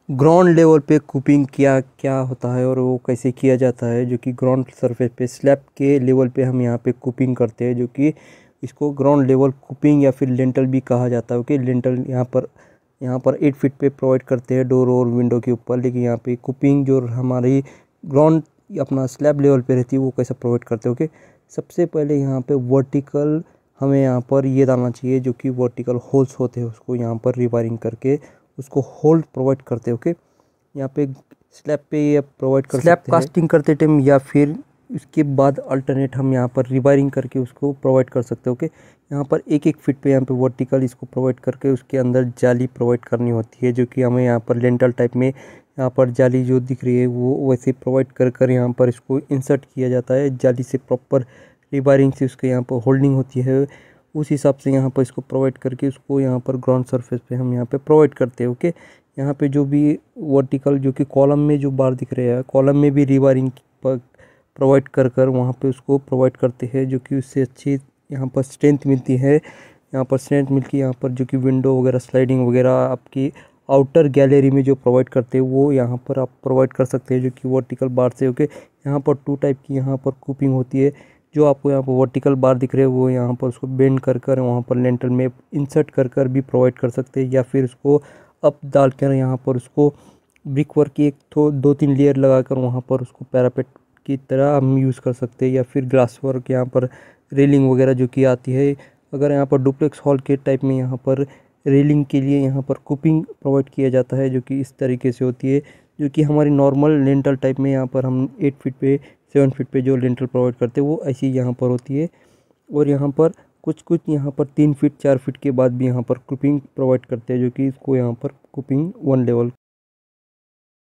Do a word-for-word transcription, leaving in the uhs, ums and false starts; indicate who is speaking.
Speaker 1: Ground level पे कुपिंग क्या क्या होता है और वो कैसे किया जाता है, जो कि ग्राउंड सरफेस पे स्लैब के लेवल पे हम यहाँ पे कुपिंग करते हैं, जो कि इसको ग्राउंड लेवल कुपिंग या फिर लिंटल भी कहा जाता है। ओके, लिंटल यहाँ पर यहाँ पर एट फीट पे प्रोवाइड करते हैं डोर और विंडो के ऊपर, लेकिन यहाँ पे कुपिंग जो हमारी ग्राउंड अपना स्लैब लेवल पे रहती है वो कैसे प्रोवाइड करते हैं। ओके, सबसे पहले यहाँ पे वर्टिकल हमें यहाँ पर ये डालना चाहिए, जो कि वर्टिकल होल्स होते हैं उसको यहाँ पर रिवायरिंग करके उसको होल्ड प्रोवाइड करते हैं। ओके, यहाँ पे स्लैब पे ये प्रोवाइड कर स्लैब कास्टिंग करते टाइम या फिर उसके बाद अल्टरनेट हम यहाँ पर रिवायरिंग करके उसको प्रोवाइड कर सकते हैं। ओके, यहाँ पर एक एक फीट पे यहाँ पे वर्टिकल इसको प्रोवाइड करके उसके अंदर जाली प्रोवाइड करनी होती है, जो कि हमें यहाँ पर लेंटल टाइप में यहाँ पर जाली जो दिख रही है वो वैसे प्रोवाइड कर कर यहाँ पर इसको इंसर्ट किया जाता है। जाली से प्रॉपर रिवायरिंग से उसके यहाँ पर होल्डिंग होती है, उस हिसाब से यहाँ पर इसको प्रोवाइड करके उसको यहाँ पर ग्राउंड सरफेस पे हम यहाँ पे प्रोवाइड करते हैं। ओके, यहाँ पे जो भी वर्टिकल जो कि कॉलम में जो बार दिख रहे हैं, कॉलम में भी रिवायरिंग प्रोवाइड कर कर वहाँ पे उसको प्रोवाइड करते हैं, जो कि उससे अच्छी यहाँ पर स्ट्रेंथ मिलती है। यहाँ पर स्ट्रेंथ मिलती है, यहाँ पर जो कि विंडो वगैरह स्लाइडिंग वगैरह आपकी आउटर गैलरी में जो प्रोवाइड करते हैं वो यहाँ पर आप प्रोवाइड कर सकते हैं, जो कि वर्टिकल बार से। ओके, यहाँ पर टू टाइप की यहाँ पर कुपिंग होती है। जो आपको यहाँ पर वर्टिकल बार दिख रहे हैं वो यहाँ पर उसको बेंड कर कर वहाँ पर लेंटल में इंसर्ट कर कर भी प्रोवाइड कर सकते हैं, या फिर उसको अप डाल कर यहाँ पर उसको ब्रिक वर्क की एक तो दो तीन लेयर लगाकर वहाँ पर उसको पैरापेट की तरह हम यूज़ कर सकते हैं, या फिर ग्लास वर्क यहाँ पर रेलिंग वगैरह जो कि आती है। अगर यहाँ पर डुप्लेक्स हॉल के टाइप में यहाँ पर रेलिंग के लिए यहाँ पर कुपिंग प्रोवाइड किया जाता है, जो कि इस तरीके से होती है, जो कि हमारी नॉर्मल लेंटल टाइप में यहाँ पर हम एट फीट पे सेवन फीट पे जो लेंटल प्रोवाइड करते हैं वो ऐसी यहाँ पर होती है। और यहाँ पर कुछ कुछ यहाँ पर तीन फीट चार फीट के बाद भी यहाँ पर कुपिंग प्रोवाइड करते हैं, जो कि इसको यहाँ पर कुपिंग वन लेवल